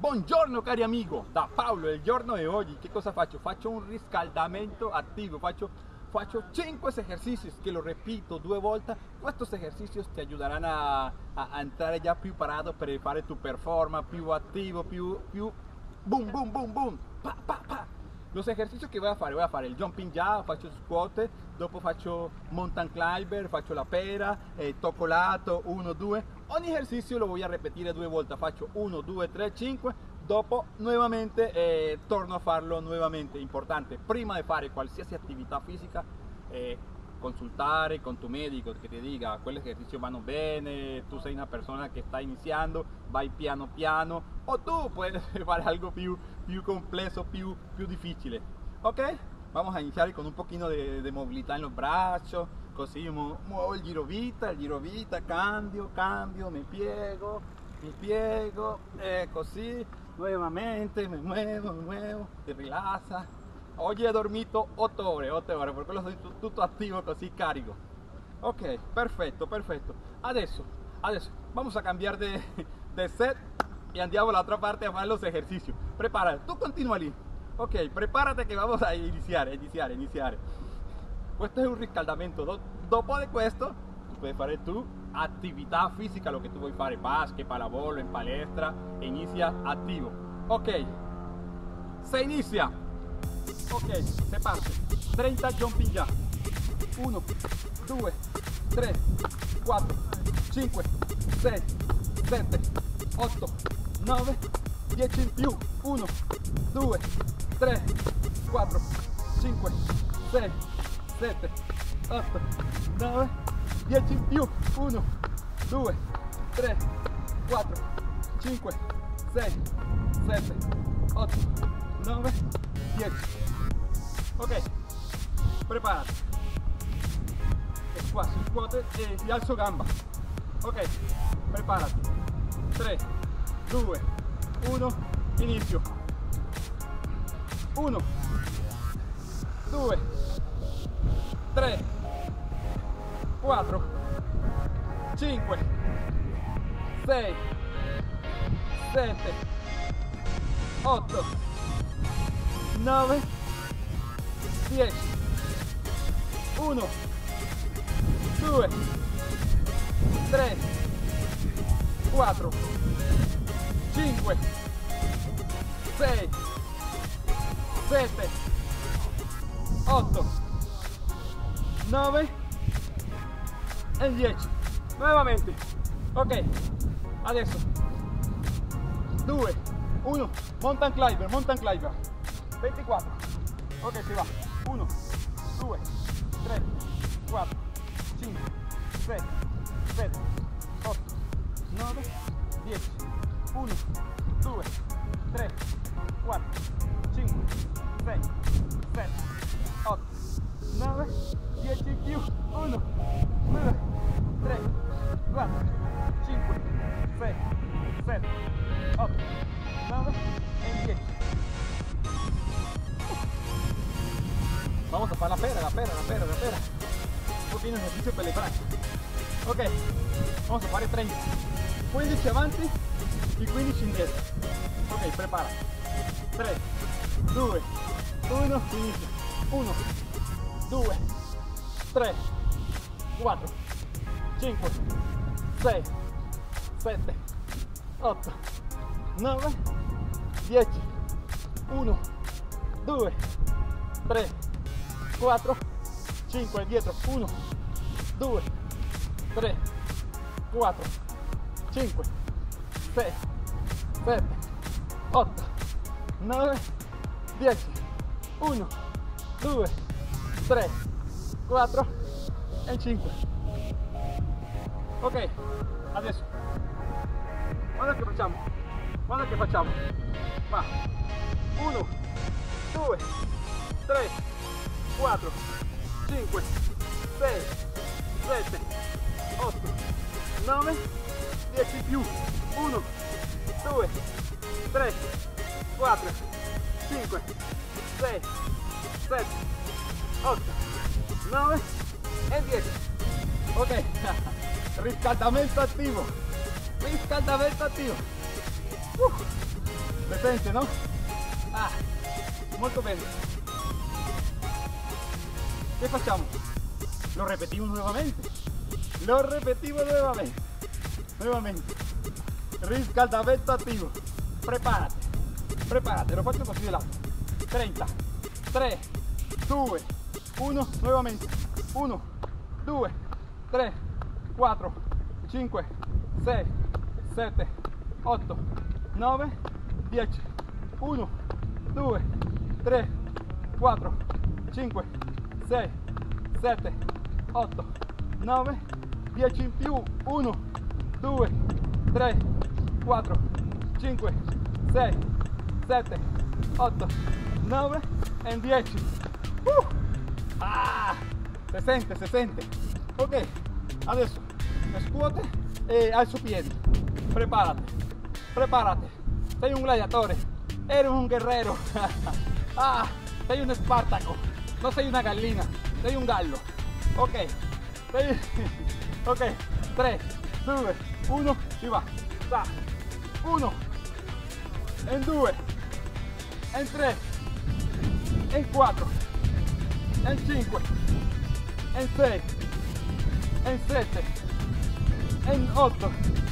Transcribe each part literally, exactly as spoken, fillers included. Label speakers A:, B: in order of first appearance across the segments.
A: Buongiorno cari amigo, da Paolo. Il giorno di oggi che cosa faccio? Faccio un riscaldamento attivo, faccio, faccio cinque esercizi che lo repito due volte. Questi esercizi ti aiuteranno a, a, a entrare già più parato per fare tu performance, più attivo, più, più boom boom boom boom, pa, pa, pa. Los ejercicios che voy a fare, voy a fare il jumping jack, faccio squat, dopo faccio mountain climber, faccio la pera, eh, tocco lato, uno, due. Ogni esercizio lo voy a repetir due volte, faccio uno, due, tre, cinque, dopo nuovamente eh, torno a farlo nuovamente. Importante, prima di fare qualsiasi attività fisica, eh, consultare con tu medico che ti dica quali esercizi vanno bene, tu sei una persona che sta iniziando, vai piano piano, o tu puedes fare algo più, più complesso, più, più difficile. Ok? Vamos a iniciar con un poquito de, de movilidad en los brazos, così mu muevo il giro vita, il giro vita, cambio, cambio, mi piego, mi piego, e così, nuovamente, mi muevo, mi muevo, ti rilassa. Oggi ho dormito otto ore, otto ore, per quello sono tutto attivo così carico. Ok, perfetto, perfetto. Adesso, adesso, vamos a cambiar de, de set y andiamo all'altra parte a fare los ejercicios. Prepárate, tú continúa lì. Ok, prepárate que vamos a iniciar, iniciar, iniciar. Questo è un riscaldamento. Dopo di questo, tu puoi fare tu attività fisica, lo che tu vuoi fare, basket, pallavolo, in palestra, e inizia attivo. Ok, se inizia. Ok, se parte. trenta jumping jack. uno, due, tre, quattro, cinque, sei, sette, otto, nove, dieci in più. uno, due, tre, quattro, cinque, sei, sette, otto, nove, dieci in più. uno, due, tre, quattro, cinque, sei, sette, otto, nove, dieci. Ok, prepárate. Qua si scuote e vi alzo gamba. Ok, prepárate. tre, due, uno, inizio. uno, due, tre, quattro, cinque, sei, sette, otto, nove, dieci. uno, due, tre, quattro, cinque, sei, sette, otto, nove e dieci. Nuovamente. Ok, adesso due, uno, mountain climber, mountain climber. ventiquattro. Ok, si va. uno, due, tre, quattro, cinque, sei, sette, otto, nove, dieci. uno, due, tre, quattro, cinque, sei, sette, otto, nove, dieci in più. uno, due, tre, quattro, cinque, sei, sette, otto, nove e dieci. Vamos a fare la pera, la pera, la pera, la pera. Un pochino esercizio per le braccia. Ok, vamos a fare trenta. quindici avanti e quindici indietro. Ok, prepara. tre, due, uno, inizia. uno, due, tre, quattro, cinque, sei, sette, otto, nove, dieci. uno, due, tre, quattro, cinque, dietro. uno, due, tre, quattro, cinque, sei, sette, otto, nove, dieci. uno, due, tre, quattro e cinque. Ok, adesso guarda che facciamo, guarda che facciamo. Va. uno, due, tre, quattro, cinque, sei, sette, otto, nove, dieci più. uno, due, tre, quattro, cinque, sei, sette, otto, nove e dieci. Ok, riscaldamento attivo, riscaldamento attivo. Uh. Presente, no? Ah, molto bene. Che facciamo? Lo repetimos nuevamente. Lo repetimos nuevamente. Nuevamente. Riscaldamento attivo. Prepárate. Prepárate. Lo faccio così di lato. trenta. tre, due, uno. Nuevamente. uno, due, tre, quattro, cinque, sei, sette, otto, nove, dieci. uno, due, tre, quattro, cinque, sei, sette, otto, nove, dieci in più. uno, due, tre, quattro, cinque, sei, sette, otto, nove e dieci. Uh! Ah, se sente, se sente. Ok, adesso scuote e alzo piedi. Prepárate, prepárate. Sei un gladiatore, eres un guerrero. Ah, sei un Espartaco, no sei una gallina, sei un gallo. Ok, sei... ok, tre, due, uno, si va. Va. uno, en due, en tre, en quattro, en cinque, en sei, en sette, en otto,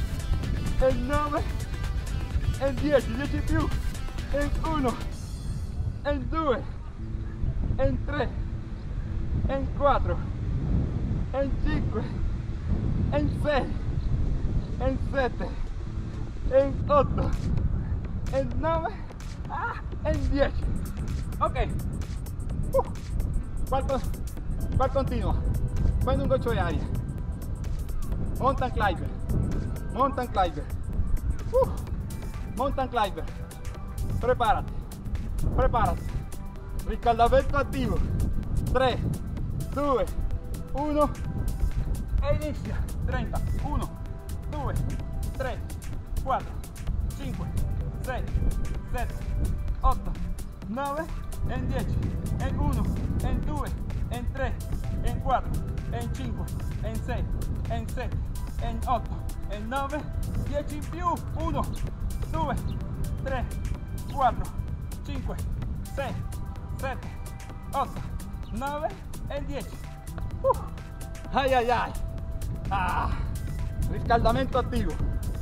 A: en nove, en dieci, dieci in più, en uno, en due, en tre, en quattro, en cinque, en sei, en sette, en otto, en nove, ah, en dieci. Ok. Uh, ¿cuál, ¿Cuál continua? Prende un gocho de aria. Mountain climber. Mountain climber. Uh, mountain climber. Prepárate. Prepárate. Riscaldamento attivo. tre, due, uno. E inizia. trenta. uno, due, tre, quattro, cinque, sei, sette, otto, nove, en dieci, en uno, en due, en tre, en quattro, en cinque, en sei, en sette, en otto, en nove, dieci in più. uno, due, tre, quattro, cinque, sei, sette, otto, nove e dieci. Uh. Ai ai ai. Ah. Riscaldamento attivo.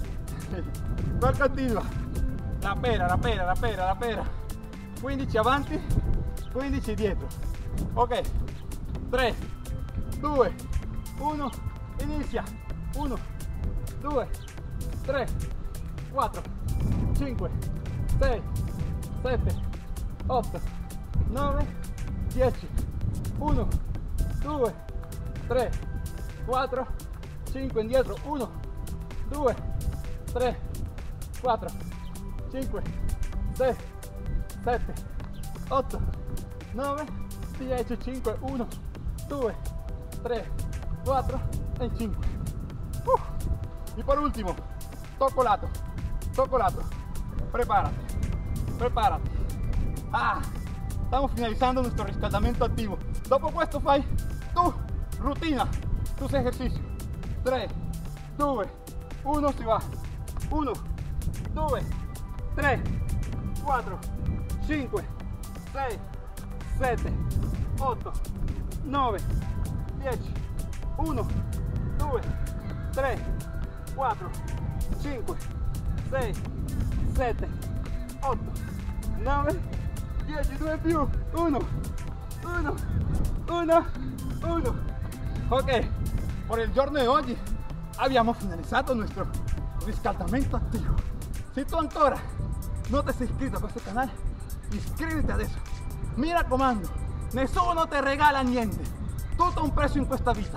A: Qual continua? La pera, la pera, la pera, la pera. quindici avanti, quindici dietro. Ok. tre, due, uno. Inizia. uno, due, tre, quattro, cinque, sei, sette, otto, nove, dieci. uno, due, tre, quattro, cinque indietro. uno, due, tre, quattro, cinque, sei, sette, otto, nove, dieci, cinque, uno, due, tre, quattro e cinque. Uh. Y por último, toco lato, toco lato. Prepárate, prepárate. Ah, estamos finalizando nuestro riscaldamento attivo. Dopo questo fai tu rutina, tus ejercicios. tre, due, uno, si va. uno, due, tre, quattro, cinque, sei, sette, otto, nove, dieci. uno, due, tre, quattro, cinque, sei, sette, otto, nove, dieci. due più. uno, uno, uno, uno. Ok, por el giorno de oggi abbiamo finalizzato nuestro riscaldamento attivo. Se tu ancora non ti sei iscritto a questo canale, iscriviti adesso. Mi raccomando, nessuno te regala niente, tutto un prezzo in questa vita.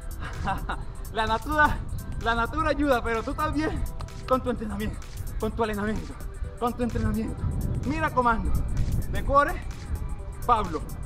A: La natura, la natura ayuda, pero tú también con tu entrenamiento, con tu entrenamiento, con tu entrenamiento. Mi raccomando, de cuore, Pablo.